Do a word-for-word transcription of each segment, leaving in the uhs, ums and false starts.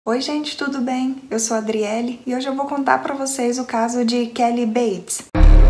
Oi gente, tudo bem? Eu sou a Adriele e hoje eu vou contar para vocês o caso de Kelly Bates.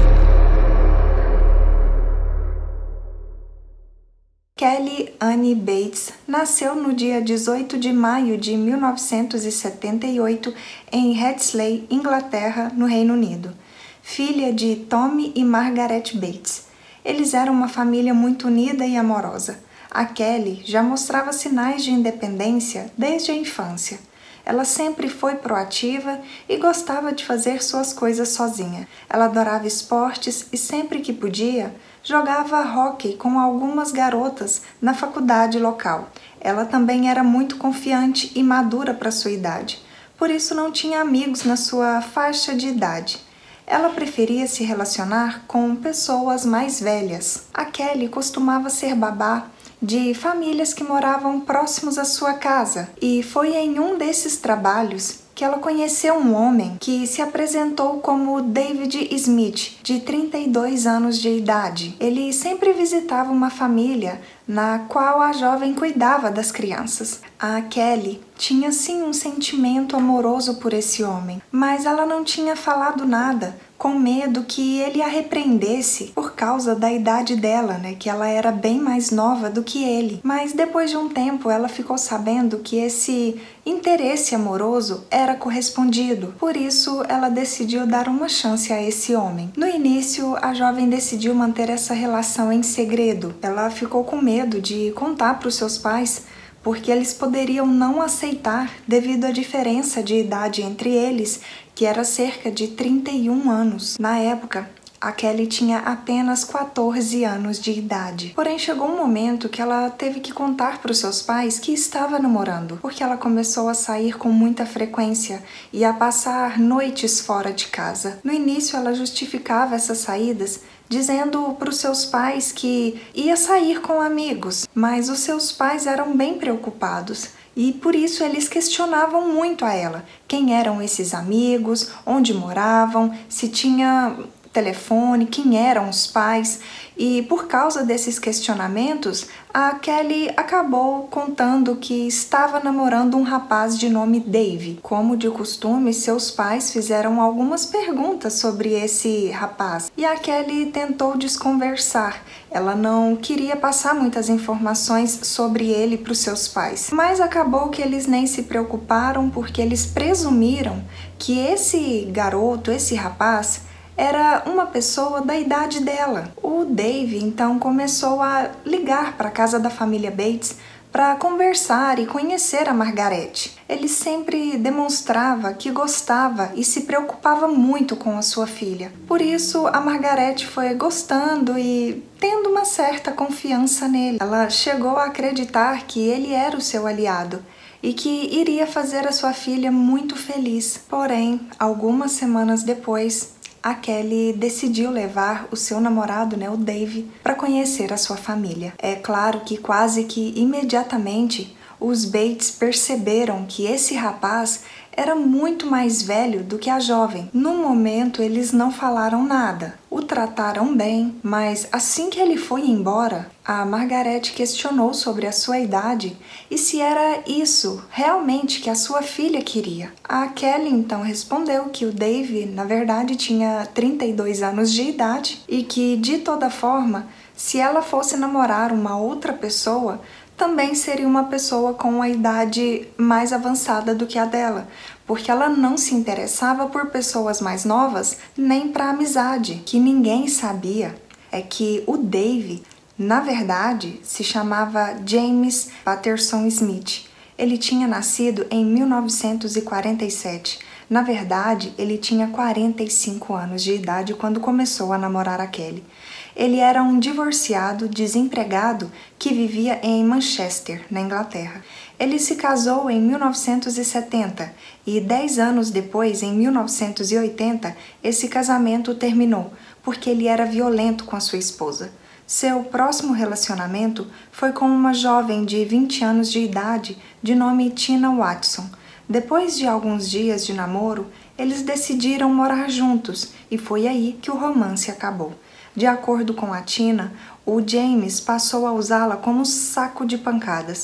Kelly Anne Bates nasceu no dia dezoito de maio de mil novecentos e setenta e oito em Hadleigh, Inglaterra, no Reino Unido. Filha de Tommy e Margaret Bates. Eles eram uma família muito unida e amorosa. A Kelly já mostrava sinais de independência desde a infância. Ela sempre foi proativa e gostava de fazer suas coisas sozinha. Ela adorava esportes e sempre que podia, jogava hóquei com algumas garotas na faculdade local. Ela também era muito confiante e madura para sua idade, por isso não tinha amigos na sua faixa de idade. Ela preferia se relacionar com pessoas mais velhas. A Kelly costumava ser babá de famílias que moravam próximos à sua casa, e foi em um desses trabalhos que ela conheceu um homem que se apresentou como David Smith, de trinta e dois anos de idade. Ele sempre visitava uma família na qual a jovem cuidava das crianças. A Kelly tinha sim um sentimento amoroso por esse homem, mas ela não tinha falado nada, com medo que ele a repreendesse por causa da idade dela, né, que ela era bem mais nova do que ele. Mas depois de um tempo ela ficou sabendo que esse interesse amoroso era correspondido, por isso ela decidiu dar uma chance a esse homem. No início, a jovem decidiu manter essa relação em segredo. Ela ficou com medo de contar para os seus pais, porque eles poderiam não aceitar devido à diferença de idade entre eles, que era cerca de trinta e um anos. Na época, a Kelly tinha apenas quatorze anos de idade. Porém, chegou um momento que ela teve que contar para os seus pais que estava namorando, porque ela começou a sair com muita frequência e a passar noites fora de casa. No início, ela justificava essas saídas dizendo para os seus pais que ia sair com amigos, mas os seus pais eram bem preocupados. E por isso eles questionavam muito a ela quem eram esses amigos, onde moravam, se tinha telefone, quem eram os pais. E por causa desses questionamentos, a Kelly acabou contando que estava namorando um rapaz de nome Dave. Como de costume, seus pais fizeram algumas perguntas sobre esse rapaz e a Kelly tentou desconversar. Ela não queria passar muitas informações sobre ele para os seus pais, mas acabou que eles nem se preocuparam porque eles presumiram que esse garoto, esse rapaz, era uma pessoa da idade dela. O Dave então começou a ligar para a casa da família Bates para conversar e conhecer a Margaret. Ele sempre demonstrava que gostava e se preocupava muito com a sua filha. Por isso, a Margaret foi gostando e tendo uma certa confiança nele. Ela chegou a acreditar que ele era o seu aliado e que iria fazer a sua filha muito feliz. Porém, algumas semanas depois, a Kelly decidiu levar o seu namorado, né, o Dave, para conhecer a sua família. É claro que quase que imediatamente os Bates perceberam que esse rapaz era muito mais velho do que a jovem. No momento, eles não falaram nada. O trataram bem, mas assim que ele foi embora, a Margaret questionou sobre a sua idade e se era isso realmente que a sua filha queria. A Kelly então respondeu que o Dave, na verdade, tinha trinta e dois anos de idade e que, de toda forma, se ela fosse namorar uma outra pessoa, também seria uma pessoa com a idade mais avançada do que a dela, porque ela não se interessava por pessoas mais novas nem para amizade. Que ninguém sabia é que o Dave, na verdade, se chamava James Patterson Smith. Ele tinha nascido em mil novecentos e quarenta e sete. Na verdade, ele tinha quarenta e cinco anos de idade quando começou a namorar a Kelly. Ele era um divorciado, desempregado, que vivia em Manchester, na Inglaterra. Ele se casou em mil novecentos e setenta e, dez anos depois, em mil novecentos e oitenta, esse casamento terminou, porque ele era violento com a sua esposa. Seu próximo relacionamento foi com uma jovem de vinte anos de idade, de nome Tina Watson. Depois de alguns dias de namoro, eles decidiram morar juntos e foi aí que o romance acabou. De acordo com a Tina, o James passou a usá-la como saco de pancadas.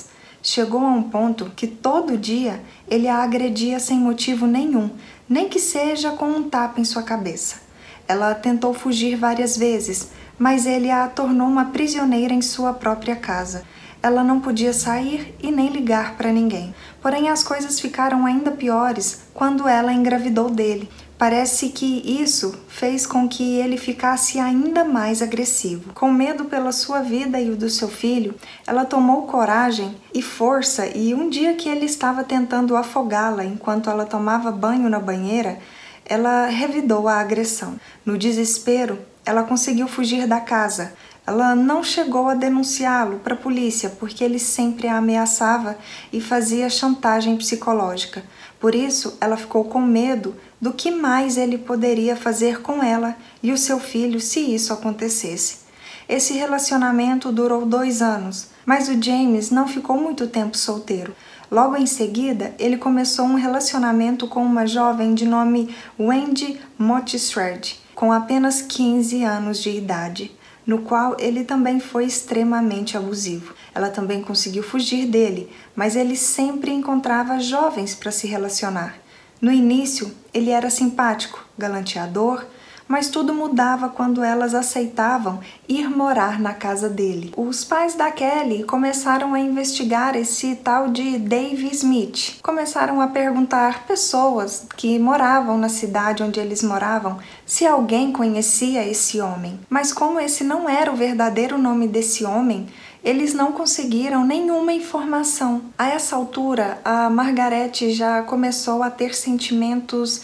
Chegou a um ponto que todo dia ele a agredia sem motivo nenhum, nem que seja com um tapa em sua cabeça. Ela tentou fugir várias vezes, mas ele a tornou uma prisioneira em sua própria casa. Ela não podia sair e nem ligar para ninguém. Porém, as coisas ficaram ainda piores quando ela engravidou dele. Parece que isso fez com que ele ficasse ainda mais agressivo. Com medo pela sua vida e o do seu filho, ela tomou coragem e força e um dia que ele estava tentando afogá-la enquanto ela tomava banho na banheira, ela revidou a agressão. No desespero, ela conseguiu fugir da casa. Ela não chegou a denunciá-lo para a polícia porque ele sempre a ameaçava e fazia chantagem psicológica. Por isso, ela ficou com medo do que mais ele poderia fazer com ela e o seu filho se isso acontecesse. Esse relacionamento durou dois anos, mas o James não ficou muito tempo solteiro. Logo em seguida, ele começou um relacionamento com uma jovem de nome Wendy Motsherd, com apenas quinze anos de idade, no qual ele também foi extremamente abusivo. Ela também conseguiu fugir dele, mas ele sempre encontrava jovens para se relacionar. No início, ele era simpático, galanteador, mas tudo mudava quando elas aceitavam ir morar na casa dele. Os pais da Kelly começaram a investigar esse tal de Dave Smith. Começaram a perguntar pessoas que moravam na cidade onde eles moravam se alguém conhecia esse homem. Mas como esse não era o verdadeiro nome desse homem, eles não conseguiram nenhuma informação. A essa altura, a Margaret já começou a ter sentimentos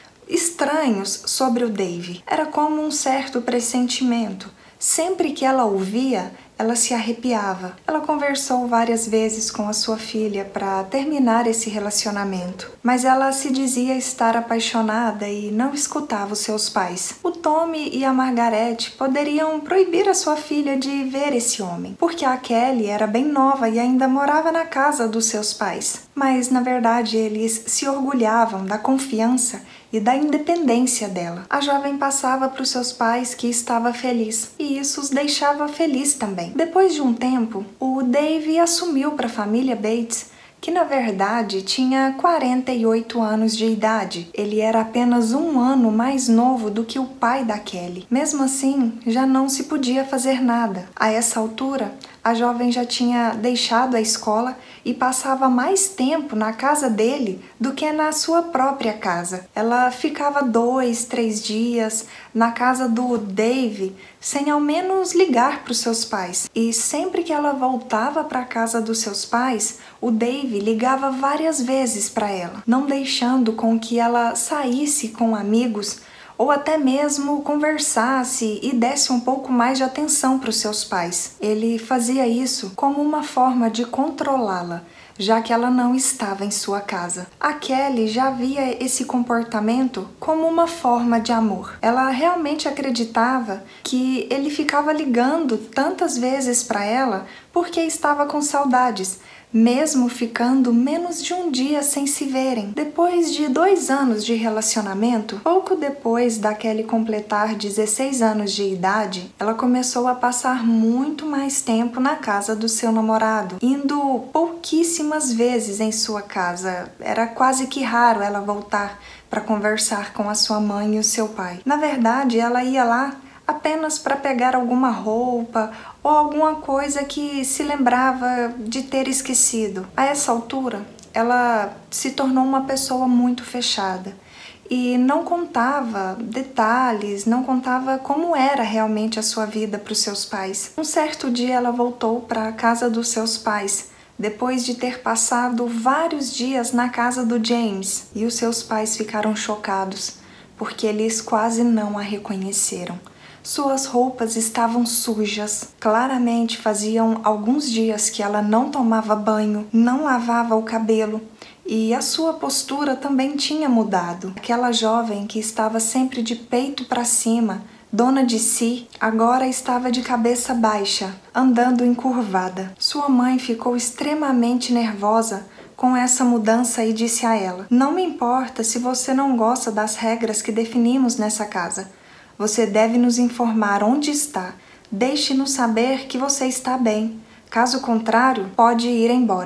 estranhos sobre o Dave. Era como um certo pressentimento. Sempre que ela o via, ela se arrepiava. Ela conversou várias vezes com a sua filha para terminar esse relacionamento, mas ela se dizia estar apaixonada e não escutava os seus pais. O Tommy e a Margaret poderiam proibir a sua filha de ver esse homem, porque a Kelly era bem nova e ainda morava na casa dos seus pais. Mas, na verdade, eles se orgulhavam da confiança e da independência dela. A jovem passava para os seus pais que estava feliz, e isso os deixava feliz também. Depois de um tempo, o Dave assumiu para a família Bates, que na verdade tinha quarenta e oito anos de idade. Ele era apenas um ano mais novo do que o pai da Kelly. Mesmo assim, já não se podia fazer nada. A essa altura, a jovem já tinha deixado a escola e passava mais tempo na casa dele do que na sua própria casa. Ela ficava dois, três dias na casa do Dave sem ao menos ligar para os seus pais. E sempre que ela voltava para a casa dos seus pais, o Dave ligava várias vezes para ela, não deixando com que ela saísse com amigos ou até mesmo conversasse e desse um pouco mais de atenção para os seus pais. Ele fazia isso como uma forma de controlá-la, já que ela não estava em sua casa. A Kelly já via esse comportamento como uma forma de amor. Ela realmente acreditava que ele ficava ligando tantas vezes para ela porque estava com saudades, mesmo ficando menos de um dia sem se verem. Depois de dois anos de relacionamento, pouco depois da Kelly completar dezesseis anos de idade, ela começou a passar muito mais tempo na casa do seu namorado, indo pouquíssimas vezes em sua casa. Era quase que raro ela voltar para conversar com a sua mãe e o seu pai. Na verdade, ela ia lá apenas para pegar alguma roupa ou alguma coisa que se lembrava de ter esquecido. A essa altura, ela se tornou uma pessoa muito fechada e não contava detalhes, não contava como era realmente a sua vida para os seus pais. Um certo dia ela voltou para a casa dos seus pais, depois de ter passado vários dias na casa do James, e os seus pais ficaram chocados, porque eles quase não a reconheceram. Suas roupas estavam sujas. Claramente faziam alguns dias que ela não tomava banho, não lavava o cabelo, e a sua postura também tinha mudado. Aquela jovem que estava sempre de peito para cima, dona de si, agora estava de cabeça baixa, andando encurvada. Sua mãe ficou extremamente nervosa com essa mudança e disse a ela: "Não me importa se você não gosta das regras que definimos nessa casa. Você deve nos informar onde está. Deixe-nos saber que você está bem. Caso contrário, pode ir embora."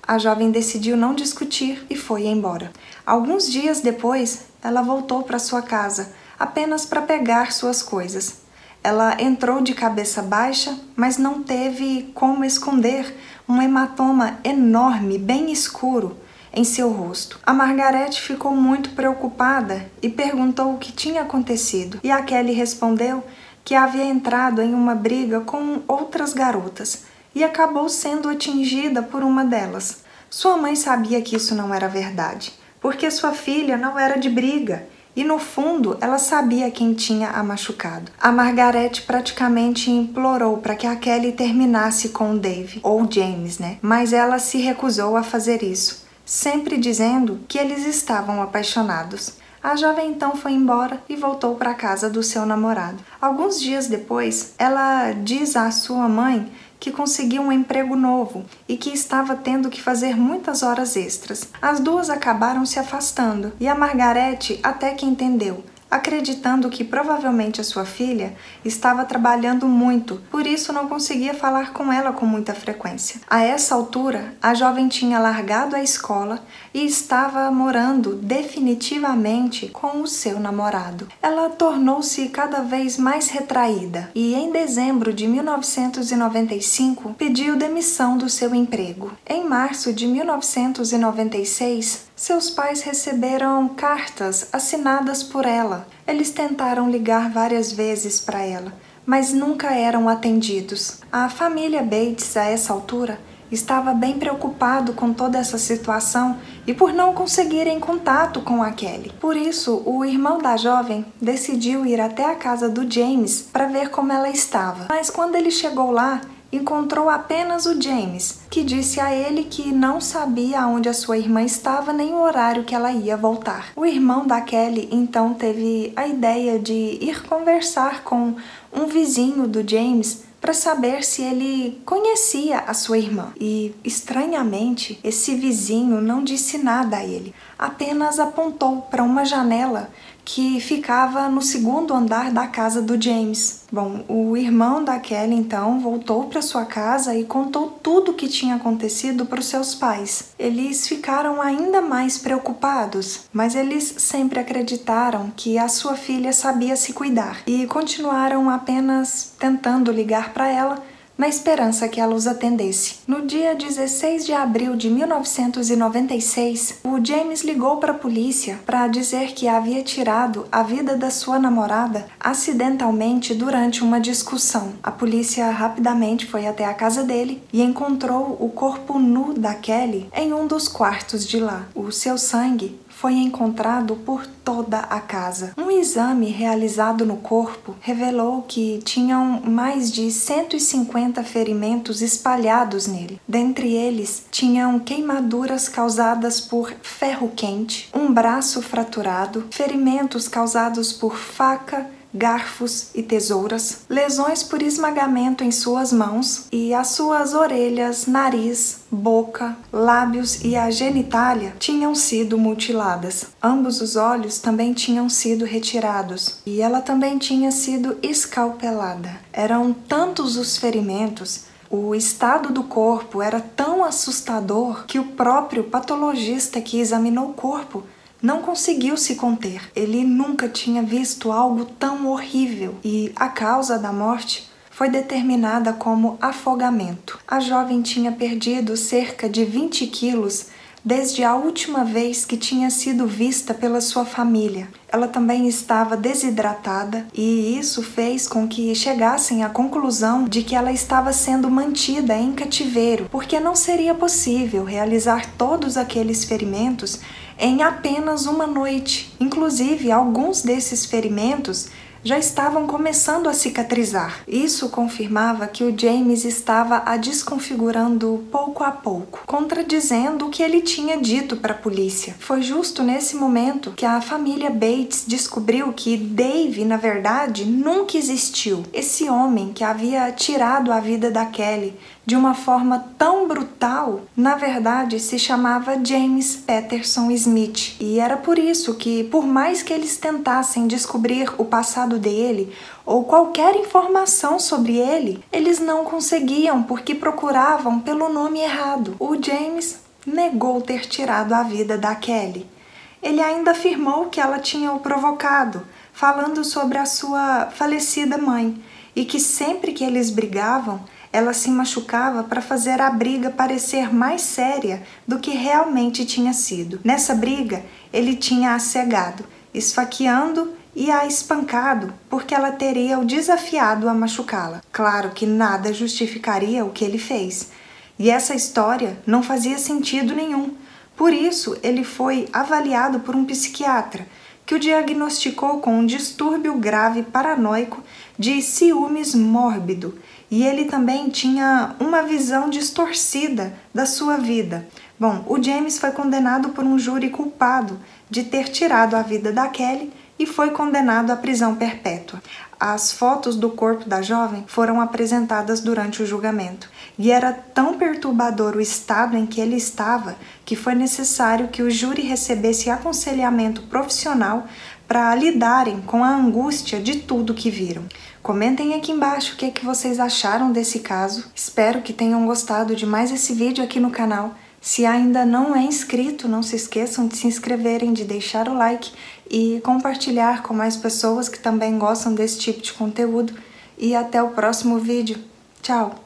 A jovem decidiu não discutir e foi embora. Alguns dias depois, ela voltou para sua casa, apenas para pegar suas coisas. Ela entrou de cabeça baixa, mas não teve como esconder um hematoma enorme, bem escuro, em seu rosto. A Margaret ficou muito preocupada e perguntou o que tinha acontecido. E a Kelly respondeu que havia entrado em uma briga com outras garotas e acabou sendo atingida por uma delas. Sua mãe sabia que isso não era verdade, porque sua filha não era de briga. E no fundo, ela sabia quem tinha a machucado. A Margaret praticamente implorou para que a Kelly terminasse com o Dave, ou James, né? Mas ela se recusou a fazer isso, sempre dizendo que eles estavam apaixonados. A jovem então foi embora e voltou para a casa do seu namorado. Alguns dias depois, ela diz à sua mãe que conseguiu um emprego novo e que estava tendo que fazer muitas horas extras. As duas acabaram se afastando e a Margaret até que entendeu, acreditando que provavelmente a sua filha estava trabalhando muito, por isso não conseguia falar com ela com muita frequência. A essa altura, a jovem tinha largado a escola e estava morando definitivamente com o seu namorado. Ela tornou-se cada vez mais retraída e em dezembro de mil novecentos e noventa e cinco pediu demissão do seu emprego. Em março de mil novecentos e noventa e seis, seus pais receberam cartas assinadas por ela. Eles tentaram ligar várias vezes para ela, mas nunca eram atendidos. A família Bates, a essa altura, estava bem preocupado com toda essa situação e por não conseguirem contato com a Kelly. Por isso, o irmão da jovem decidiu ir até a casa do James para ver como ela estava. Mas quando ele chegou lá, encontrou apenas o James, que disse a ele que não sabia onde a sua irmã estava nem o horário que ela ia voltar. O irmão da Kelly então teve a ideia de ir conversar com um vizinho do James para saber se ele conhecia a sua irmã. E, estranhamente, esse vizinho não disse nada a ele, apenas apontou para uma janela que ficava no segundo andar da casa do James. Bom, o irmão da Kelly então voltou para sua casa e contou tudo o que tinha acontecido para os seus pais. Eles ficaram ainda mais preocupados, mas eles sempre acreditaram que a sua filha sabia se cuidar e continuaram apenas tentando ligar para ela na esperança que ela os atendesse. No dia dezesseis de abril de mil novecentos e noventa e seis, o James ligou para a polícia para dizer que havia tirado a vida da sua namorada acidentalmente durante uma discussão. A polícia rapidamente foi até a casa dele e encontrou o corpo nu da Kelly em um dos quartos de lá. O seu sangue foi encontrado por toda a casa. Um exame realizado no corpo revelou que tinham mais de cento e cinquenta ferimentos espalhados nele. Dentre eles, tinham queimaduras causadas por ferro quente, um braço fraturado, ferimentos causados por faca, garfos e tesouras, lesões por esmagamento em suas mãos e as suas orelhas, nariz, boca, lábios e a genitália tinham sido mutiladas. Ambos os olhos também tinham sido retirados e ela também tinha sido escalpelada. Eram tantos os ferimentos, o estado do corpo era tão assustador que o próprio patologista que examinou o corpo não conseguiu se conter. Ele nunca tinha visto algo tão horrível e a causa da morte foi determinada como afogamento. A jovem tinha perdido cerca de vinte quilos desde a última vez que tinha sido vista pela sua família. Ela também estava desidratada e isso fez com que chegassem à conclusão de que ela estava sendo mantida em cativeiro, porque não seria possível realizar todos aqueles ferimentos em apenas uma noite. Inclusive, alguns desses ferimentos já estavam começando a cicatrizar. Isso confirmava que o James estava a desconfigurando pouco a pouco, contradizendo o que ele tinha dito para a polícia. Foi justo nesse momento que a família Bates descobriu que Dave, na verdade, nunca existiu. Esse homem que havia tirado a vida da Kelly de uma forma tão brutal, na verdade se chamava James Patterson Smith. E era por isso que, por mais que eles tentassem descobrir o passado dele ou qualquer informação sobre ele, eles não conseguiam porque procuravam pelo nome errado. O James negou ter tirado a vida da Kelly. Ele ainda afirmou que ela tinha o provocado, falando sobre a sua falecida mãe, e que sempre que eles brigavam, ela se machucava para fazer a briga parecer mais séria do que realmente tinha sido. Nessa briga, ele tinha a cegado, esfaqueando e a espancado porque ela teria o desafiado a machucá-la. Claro que nada justificaria o que ele fez. E essa história não fazia sentido nenhum. Por isso, ele foi avaliado por um psiquiatra, que o diagnosticou com um distúrbio grave paranoico de ciúmes mórbido, e ele também tinha uma visão distorcida da sua vida. Bom, o James foi condenado por um júri culpado de ter tirado a vida da Kelly e foi condenado à prisão perpétua. As fotos do corpo da jovem foram apresentadas durante o julgamento, e era tão perturbador o estado em que ele estava que foi necessário que o júri recebesse aconselhamento profissional para lidarem com a angústia de tudo que viram. Comentem aqui embaixo o que, é que vocês acharam desse caso. Espero que tenham gostado de mais esse vídeo aqui no canal. Se ainda não é inscrito, não se esqueçam de se inscreverem, de deixar o like e compartilhar com mais pessoas que também gostam desse tipo de conteúdo. E até o próximo vídeo. Tchau!